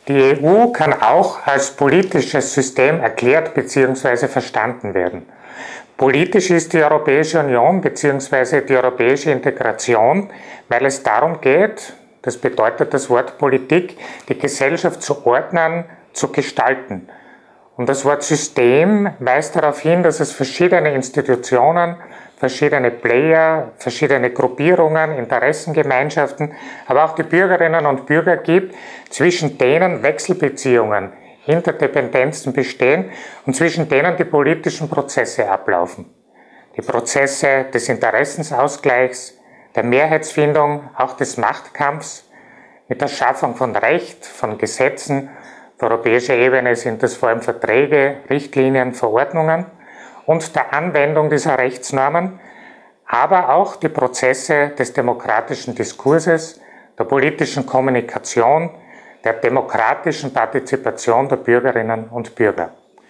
Die EU kann auch als politisches System erklärt bzw. verstanden werden. Politisch ist die Europäische Union bzw. die europäische Integration, weil es darum geht, das bedeutet das Wort Politik, die Gesellschaft zu ordnen, zu gestalten. Und das Wort System weist darauf hin, dass es verschiedene Institutionen, verschiedene Player, verschiedene Gruppierungen, Interessengemeinschaften, aber auch die Bürgerinnen und Bürger gibt, zwischen denen Wechselbeziehungen, Interdependenzen bestehen und zwischen denen die politischen Prozesse ablaufen. Die Prozesse des Interessensausgleichs, der Mehrheitsfindung, auch des Machtkampfs, mit der Schaffung von Recht, von Gesetzen. Auf europäischer Ebene sind das vor allem Verträge, Richtlinien, Verordnungen und der Anwendung dieser Rechtsnormen, aber auch die Prozesse des demokratischen Diskurses, der politischen Kommunikation, der demokratischen Partizipation der Bürgerinnen und Bürger.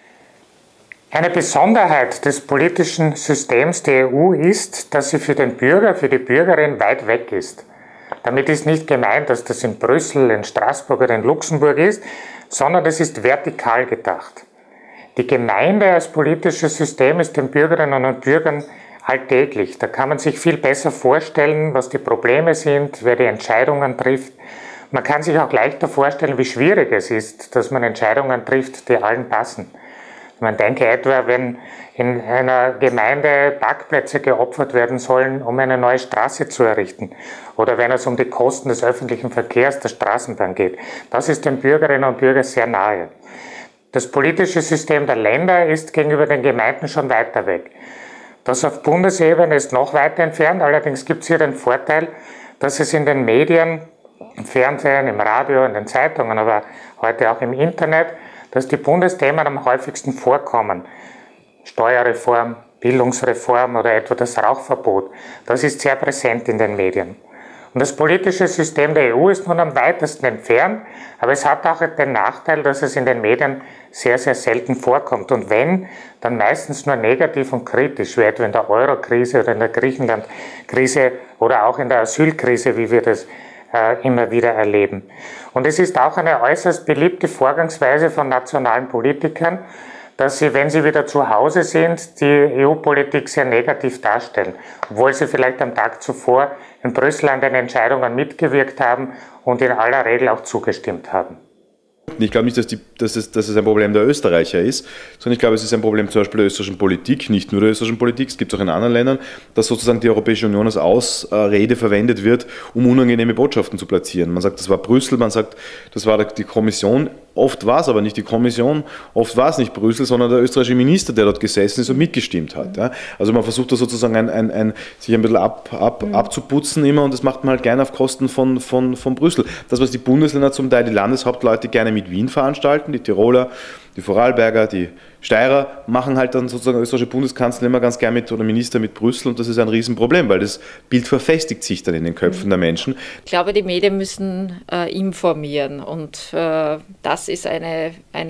Eine Besonderheit des politischen Systems der EU ist, dass sie für den Bürger, für die Bürgerin weit weg ist. Damit ist nicht gemeint, dass das in Brüssel, in Straßburg oder in Luxemburg ist, sondern es ist vertikal gedacht. Die Gemeinde als politisches System ist den Bürgerinnen und Bürgern alltäglich. Da kann man sich viel besser vorstellen, was die Probleme sind, wer die Entscheidungen trifft. Man kann sich auch leichter vorstellen, wie schwierig es ist, dass man Entscheidungen trifft, die allen passen. Man denke etwa, wenn in einer Gemeinde Parkplätze geopfert werden sollen, um eine neue Straße zu errichten, oder wenn es um die Kosten des öffentlichen Verkehrs der Straßenbahn geht. Das ist den Bürgerinnen und Bürgern sehr nahe. Das politische System der Länder ist gegenüber den Gemeinden schon weiter weg. Das auf Bundesebene ist noch weiter entfernt, allerdings gibt es hier den Vorteil, dass es in den Medien, im Fernsehen, im Radio, in den Zeitungen, aber heute auch im Internet, dass die Bundesthemen am häufigsten vorkommen. Steuerreform, Bildungsreform oder etwa das Rauchverbot. Das ist sehr präsent in den Medien. Und das politische System der EU ist nun am weitesten entfernt, aber es hat auch den Nachteil, dass es in den Medien sehr, sehr selten vorkommt. Und wenn, dann meistens nur negativ und kritisch, wie etwa in der Euro-Krise oder in der Griechenland-Krise oder auch in der Asylkrise, wie wir das immer wieder erleben. Und es ist auch eine äußerst beliebte Vorgangsweise von nationalen Politikern, dass sie, wenn sie wieder zu Hause sind, die EU-Politik sehr negativ darstellen, obwohl sie vielleicht am Tag zuvor in Brüssel an den Entscheidungen mitgewirkt haben und in aller Regel auch zugestimmt haben. Ich glaube nicht, dass es ein Problem der Österreicher ist, sondern ich glaube, es ist ein Problem zum Beispiel der österreichischen Politik, nicht nur der österreichischen Politik, es gibt es auch in anderen Ländern, dass sozusagen die Europäische Union als Ausrede verwendet wird, um unangenehme Botschaften zu platzieren. Man sagt, das war Brüssel, man sagt, das war die Kommission. Oft war es aber nicht die Kommission, oft war es nicht Brüssel, sondern der österreichische Minister, der dort gesessen ist und mitgestimmt hat. Ja. Also man versucht da sozusagen sich ein bisschen abzuputzen immer und das macht man halt gerne auf Kosten von Brüssel. Das, was die Bundesländer zum Teil, die Landeshauptleute gerne mit Wien veranstalten, die Tiroler, die Vorarlberger, die Steirer machen halt dann sozusagen österreichische Bundeskanzler immer ganz gern oder Minister mit Brüssel und das ist ein Riesenproblem, weil das Bild verfestigt sich dann in den Köpfen der Menschen. Ich glaube, die Medien müssen informieren und das ist eine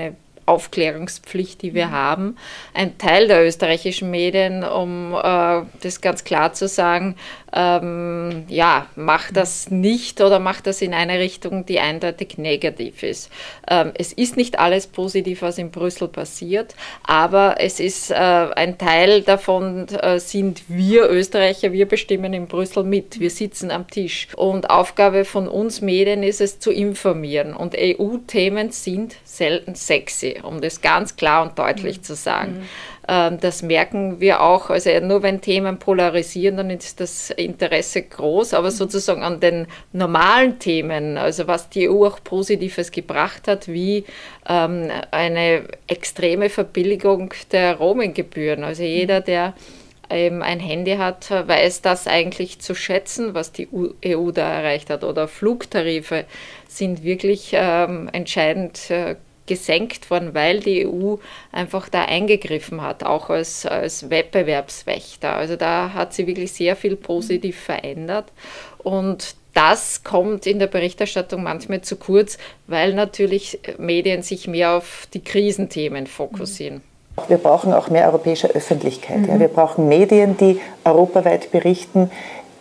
Aufklärungspflicht, die wir haben. Ein Teil der österreichischen Medien, um das ganz klar zu sagen, ja, macht das nicht oder macht das in eine Richtung, die eindeutig negativ ist. Es ist nicht alles positiv, was in Brüssel passiert, aber es ist ein Teil davon sind wir Österreicher, wir bestimmen in Brüssel mit, wir sitzen am Tisch. Und Aufgabe von uns Medien ist es zu informieren und EU-Themen sind selten sexy, um das ganz klar und deutlich zu sagen. Das merken wir auch, also nur wenn Themen polarisieren, dann ist das Interesse groß, aber sozusagen an den normalen Themen, also was die EU auch Positives gebracht hat, wie eine extreme Verbilligung der Roaminggebühren. Also jeder, der eben ein Handy hat, weiß das eigentlich zu schätzen, was die EU da erreicht hat. Oder Flugtarife sind wirklich entscheidend gesenkt worden, weil die EU einfach da eingegriffen hat, auch als Wettbewerbswächter. Also da hat sie wirklich sehr viel positiv verändert und das kommt in der Berichterstattung manchmal zu kurz, weil natürlich Medien sich mehr auf die Krisenthemen fokussieren. Wir brauchen auch mehr europäische Öffentlichkeit. Ja. Wir brauchen Medien, die europaweit berichten.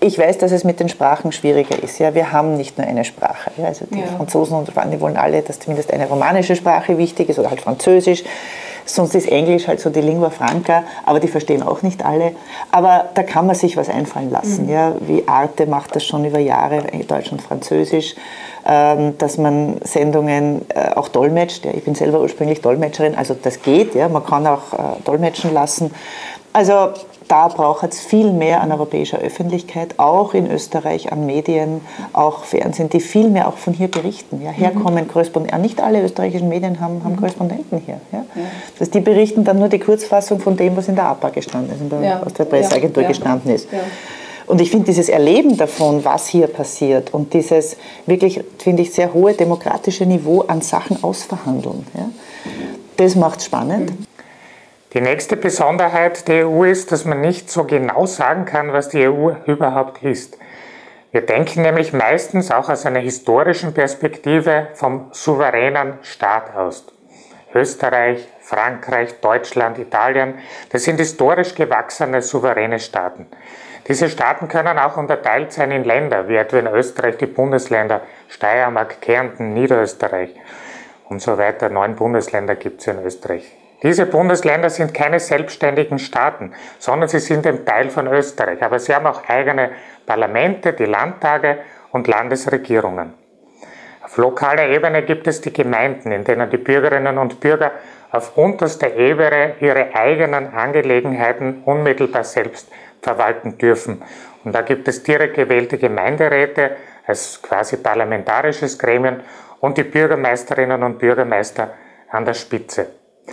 ich weiß, dass es mit den Sprachen schwieriger ist. Ja, wir haben nicht nur eine Sprache. Ja, also die Franzosen und die wollen alle, dass zumindest eine romanische Sprache wichtig ist oder halt Französisch. Sonst ist Englisch halt so die Lingua franca, aber die verstehen auch nicht alle. Aber da kann man sich was einfallen lassen. Ja, wie Arte macht das schon über Jahre, Deutsch und Französisch, dass man Sendungen auch dolmetscht. Ja, ich bin selber ursprünglich Dolmetscherin, also das geht. Ja, man kann auch dolmetschen lassen. Also da braucht es viel mehr an europäischer Öffentlichkeit, auch in Österreich, an Medien, auch Fernsehen, die viel mehr auch von hier berichten. Ja. Herkommen Korrespondenten, nicht alle österreichischen Medien haben Korrespondenten hier. Ja. Ja. Die berichten dann nur die Kurzfassung von dem, was in der APA gestanden ist, was der Presseagentur gestanden ist. Ja. Und ich finde dieses Erleben davon, was hier passiert und dieses wirklich, finde ich, sehr hohe demokratische Niveau an Sachen ausverhandeln, ja, das macht es spannend. Die nächste Besonderheit der EU ist, dass man nicht so genau sagen kann, was die EU überhaupt ist. Wir denken nämlich meistens auch aus einer historischen Perspektive vom souveränen Staat aus. Österreich, Frankreich, Deutschland, Italien, das sind historisch gewachsene souveräne Staaten. Diese Staaten können auch unterteilt sein in Länder, wie etwa in Österreich die Bundesländer Steiermark, Kärnten, Niederösterreich und so weiter. 9 Bundesländer gibt es in Österreich. Diese Bundesländer sind keine selbstständigen Staaten, sondern sie sind ein Teil von Österreich. Aber sie haben auch eigene Parlamente, die Landtage und Landesregierungen. Auf lokaler Ebene gibt es die Gemeinden, in denen die Bürgerinnen und Bürger auf unterster Ebene ihre eigenen Angelegenheiten unmittelbar selbst verwalten dürfen. Und da gibt es direkt gewählte Gemeinderäte als quasi parlamentarisches Gremium und die Bürgermeisterinnen und Bürgermeister an der Spitze.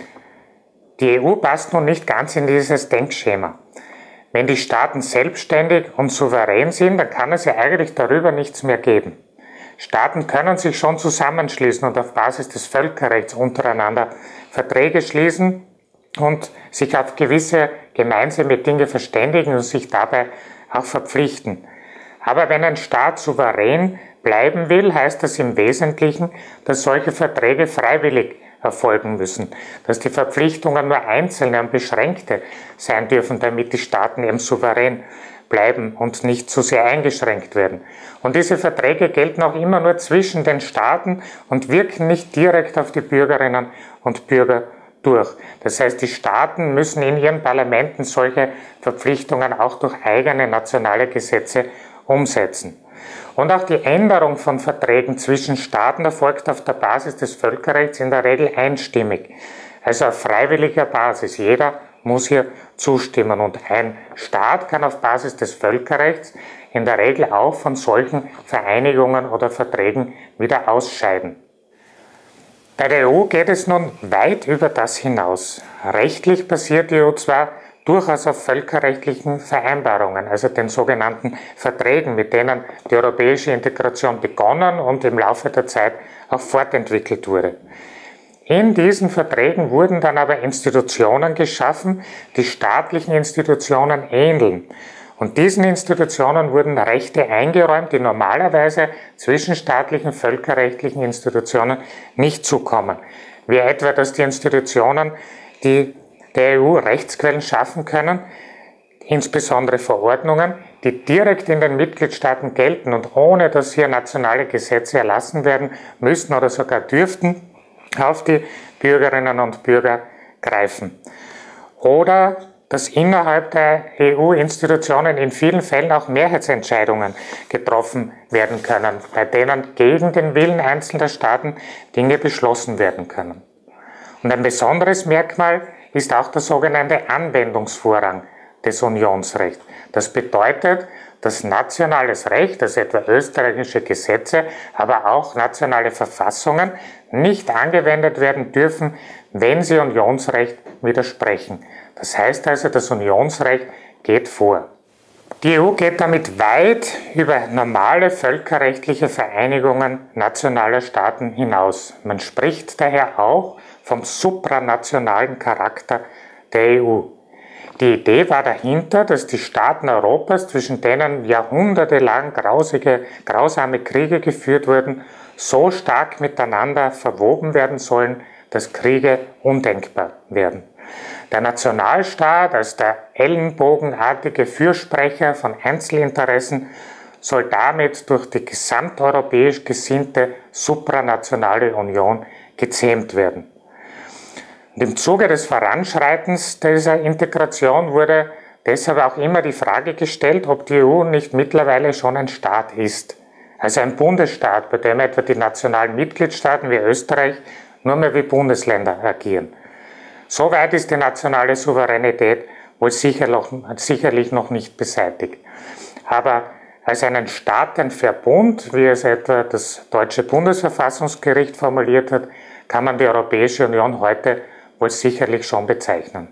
Die EU passt nun nicht ganz in dieses Denkschema. Wenn die Staaten selbstständig und souverän sind, dann kann es ja eigentlich darüber nichts mehr geben. Staaten können sich schon zusammenschließen und auf Basis des Völkerrechts untereinander Verträge schließen und sich auf gewisse gemeinsame Dinge verständigen und sich dabei auch verpflichten. Aber wenn ein Staat souverän bleiben will, heißt das im Wesentlichen, dass solche Verträge freiwillig erfolgen müssen, dass die Verpflichtungen nur einzelne und beschränkte sein dürfen, damit die Staaten eben souverän bleiben und nicht zu sehr eingeschränkt werden. Und diese Verträge gelten auch immer nur zwischen den Staaten und wirken nicht direkt auf die Bürgerinnen und Bürger durch. Das heißt, die Staaten müssen in ihren Parlamenten solche Verpflichtungen auch durch eigene nationale Gesetze umsetzen. Und auch die Änderung von Verträgen zwischen Staaten erfolgt auf der Basis des Völkerrechts in der Regel einstimmig, also auf freiwilliger Basis. Jeder muss hier zustimmen und ein Staat kann auf Basis des Völkerrechts in der Regel auch von solchen Vereinigungen oder Verträgen wieder ausscheiden. Bei der EU geht es nun weit über das hinaus. Rechtlich basiert die EU zwar durchaus auf völkerrechtlichen Vereinbarungen, also den sogenannten Verträgen, mit denen die europäische Integration begonnen und im Laufe der Zeit auch fortentwickelt wurde. In diesen Verträgen wurden dann aber Institutionen geschaffen, die staatlichen Institutionen ähneln. Und diesen Institutionen wurden Rechte eingeräumt, die normalerweise zwischenstaatlichen völkerrechtlichen Institutionen nicht zukommen. Wie etwa, dass die Institutionen, die der EU Rechtsquellen schaffen können, insbesondere Verordnungen, die direkt in den Mitgliedstaaten gelten und ohne dass hier nationale Gesetze erlassen werden müssen oder sogar dürften, auf die Bürgerinnen und Bürger greifen. Oder dass innerhalb der EU-Institutionen in vielen Fällen auch Mehrheitsentscheidungen getroffen werden können, bei denen gegen den Willen einzelner Staaten Dinge beschlossen werden können. Und ein besonderes Merkmal ist auch der sogenannte Anwendungsvorrang des Unionsrechts. Das bedeutet, dass nationales Recht, also etwa österreichische Gesetze, aber auch nationale Verfassungen nicht angewendet werden dürfen, wenn sie Unionsrecht widersprechen. Das heißt also, das Unionsrecht geht vor. Die EU geht damit weit über normale völkerrechtliche Vereinigungen nationaler Staaten hinaus. Man spricht daher auch vom supranationalen Charakter der EU. Die Idee war dahinter, dass die Staaten Europas, zwischen denen jahrhundertelang grausame Kriege geführt wurden, so stark miteinander verwoben werden sollen, dass Kriege undenkbar werden. Der Nationalstaat als der ellenbogenartige Fürsprecher von Einzelinteressen soll damit durch die gesamteuropäisch gesinnte supranationale Union gezähmt werden. Und im Zuge des Voranschreitens dieser Integration wurde deshalb auch immer die Frage gestellt, ob die EU nicht mittlerweile schon ein Staat ist. Also ein Bundesstaat, bei dem etwa die nationalen Mitgliedstaaten wie Österreich nur mehr wie Bundesländer agieren. Soweit ist die nationale Souveränität wohl sicherlich noch nicht beseitigt. Aber als einen Staatenverbund, wie es etwa das deutsche Bundesverfassungsgericht formuliert hat, kann man die Europäische Union heute wohl sicherlich schon bezeichnen.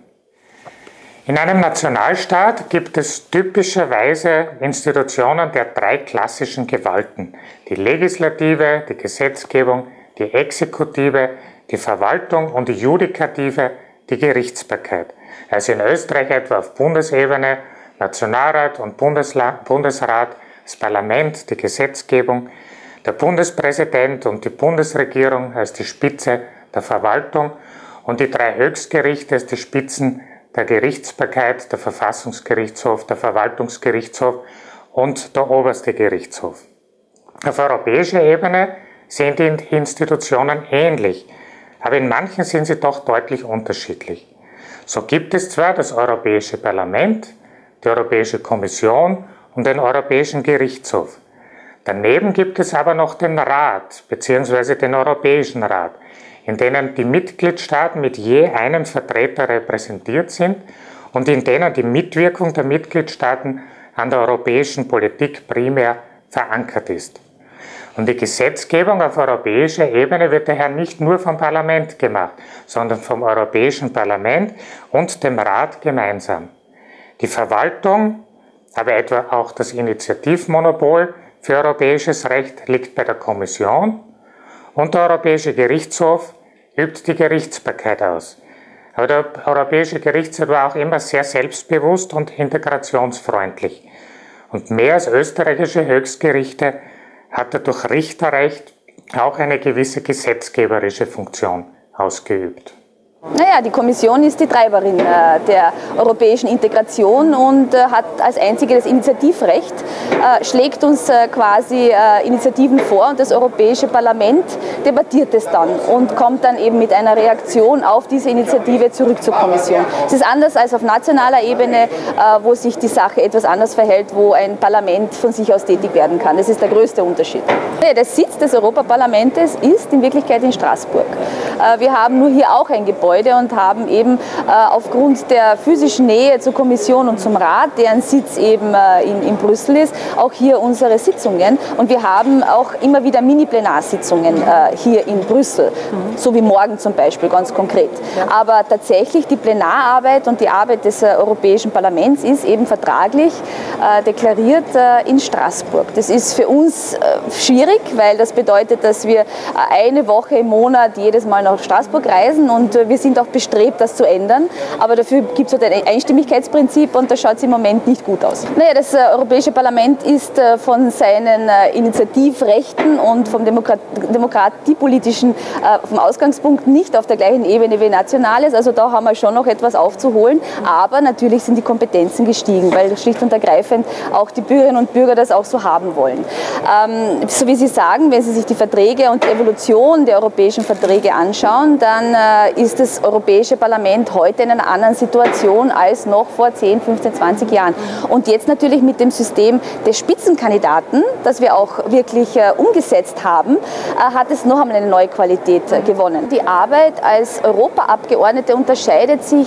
In einem Nationalstaat gibt es typischerweise Institutionen der 3 klassischen Gewalten: die Legislative, die Gesetzgebung, die Exekutive, die Verwaltung und die Judikative, die Gerichtsbarkeit. Also in Österreich etwa auf Bundesebene Nationalrat und Bundesrat, das Parlament, die Gesetzgebung, der Bundespräsident und die Bundesregierung als die Spitze der Verwaltung und die 3 Höchstgerichte als die Spitzen der Gerichtsbarkeit, der Verfassungsgerichtshof, der Verwaltungsgerichtshof und der oberste Gerichtshof. Auf europäischer Ebene sind die Institutionen ähnlich, aber in manchen sind sie doch deutlich unterschiedlich. So gibt es zwar das Europäische Parlament, die Europäische Kommission und den Europäischen Gerichtshof. Daneben gibt es aber noch den Rat bzw. den Europäischen Rat, in denen die Mitgliedstaaten mit je einem Vertreter repräsentiert sind und in denen die Mitwirkung der Mitgliedstaaten an der europäischen Politik primär verankert ist. Und die Gesetzgebung auf europäischer Ebene wird daher nicht nur vom Parlament gemacht, sondern vom Europäischen Parlament und dem Rat gemeinsam. Die Verwaltung, aber etwa auch das Initiativmonopol für europäisches Recht liegt bei der Kommission und der Europäische Gerichtshof übt die Gerichtsbarkeit aus. Aber der Europäische Gerichtshof war auch immer sehr selbstbewusst und integrationsfreundlich. Und mehr als österreichische Höchstgerichte hat er durch Richterrecht auch eine gewisse gesetzgeberische Funktion ausgeübt. Naja, die Kommission ist die Treiberin der europäischen Integration und hat als einzige das Initiativrecht, schlägt uns quasi Initiativen vor und das Europäische Parlament debattiert es dann und kommt dann eben mit einer Reaktion auf diese Initiative zurück zur Kommission. Es ist anders als auf nationaler Ebene, wo sich die Sache etwas anders verhält, wo ein Parlament von sich aus tätig werden kann. Das ist der größte Unterschied. Der Sitz des Europaparlamentes ist in Wirklichkeit in Straßburg. Wir haben nur hier auch ein Gebäude und haben eben aufgrund der physischen Nähe zur Kommission und zum Rat, deren Sitz eben in Brüssel ist, auch hier unsere Sitzungen. Und wir haben auch immer wieder Mini-Plenarsitzungen hier in Brüssel, so wie morgen zum Beispiel, ganz konkret. Aber tatsächlich die Plenararbeit und die Arbeit des Europäischen Parlaments ist eben vertraglich deklariert in Straßburg. Das ist für uns schwierig, weil das bedeutet, dass wir eine Woche im Monat jedes Mal nach Straßburg reisen und wir sind auch bestrebt, das zu ändern, aber dafür gibt es ein Einstimmigkeitsprinzip und das schaut im Moment nicht gut aus. Naja, das Europäische Parlament ist von seinen Initiativrechten und vom demokratiepolitischen vom Ausgangspunkt nicht auf der gleichen Ebene wie Nationales, also da haben wir schon noch etwas aufzuholen, aber natürlich sind die Kompetenzen gestiegen, weil schlicht und ergreifend auch die Bürgerinnen und Bürger das auch so haben wollen. So wie Sie sagen, wenn Sie sich die Verträge und die Evolution der europäischen Verträge anschauen, dann ist das Europäische Parlament heute in einer anderen Situation als noch vor 10, 15, 20 Jahren. Und jetzt natürlich mit dem System des Spitzenkandidaten, das wir auch wirklich umgesetzt haben, hat es noch einmal eine neue Qualität gewonnen. Die Arbeit als Europaabgeordnete unterscheidet sich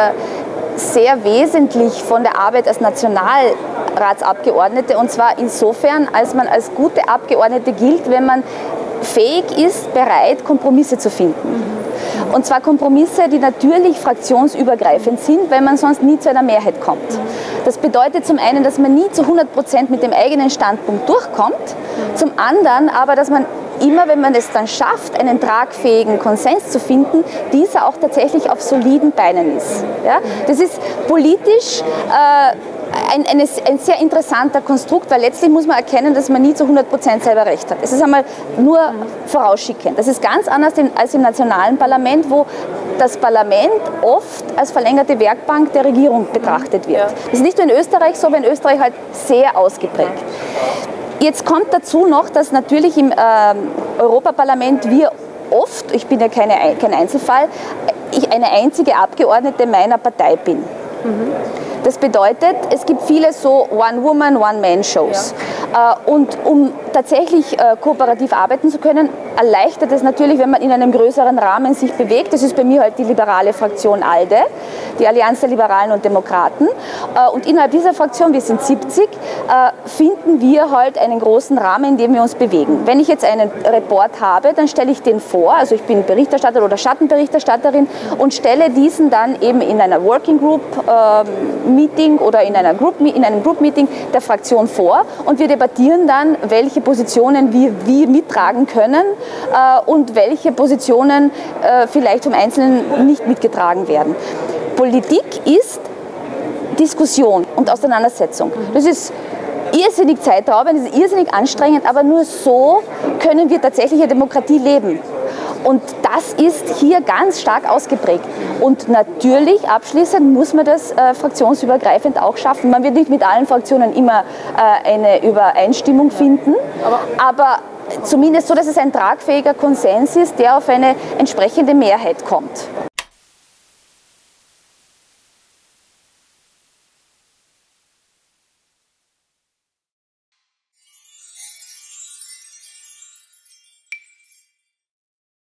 sehr wesentlich von der Arbeit als Nationalratsabgeordnete, und zwar insofern, als man als gute Abgeordnete gilt, wenn man fähig ist, bereit, Kompromisse zu finden. Und zwar Kompromisse, die natürlich fraktionsübergreifend sind, weil man sonst nie zu einer Mehrheit kommt. Das bedeutet zum einen, dass man nie zu 100% mit dem eigenen Standpunkt durchkommt, zum anderen aber, dass man immer, wenn man es dann schafft, einen tragfähigen Konsens zu finden, dieser auch tatsächlich auf soliden Beinen ist. Ja? Das ist politisch ein sehr interessanter Konstrukt, weil letztlich muss man erkennen, dass man nie zu 100% selber recht hat. Es ist einmal nur vorausschickend. Das ist ganz anders als im nationalen Parlament, wo das Parlament oft als verlängerte Werkbank der Regierung betrachtet wird. Das ist nicht nur in Österreich so, aber in Österreich halt sehr ausgeprägt. Jetzt kommt dazu noch, dass natürlich im Europaparlament wir oft, ich bin ja kein Einzelfall, ich eine einzige Abgeordnete meiner Partei bin. Das bedeutet, es gibt viele so One-Woman, One-Man-Shows. Ja. Und um tatsächlich kooperativ arbeiten zu können, erleichtert es natürlich, wenn man in einem größeren Rahmen sich bewegt. Das ist bei mir halt die liberale Fraktion ALDE, die Allianz der Liberalen und Demokraten. Und innerhalb dieser Fraktion, wir sind 70, finden wir halt einen großen Rahmen, in dem wir uns bewegen. Wenn ich jetzt einen Report habe, dann stelle ich den vor, also ich bin Berichterstatter oder Schattenberichterstatterin und stelle diesen dann eben in einer Working Group Meeting oder in einem Group Meeting der Fraktion vor und wir debattieren dann, welche Positionen wir mittragen können und welche Positionen vielleicht vom Einzelnen nicht mitgetragen werden. Politik ist Diskussion und Auseinandersetzung. Das ist irrsinnig zeitraubend, das ist irrsinnig anstrengend, aber nur so können wir tatsächlich eine Demokratie leben. Und das ist hier ganz stark ausgeprägt. Und natürlich, abschließend, muss man das fraktionsübergreifend auch schaffen. Man wird nicht mit allen Fraktionen immer eine Übereinstimmung finden, aber zumindest so, dass es ein tragfähiger Konsens ist, der auf eine entsprechende Mehrheit kommt.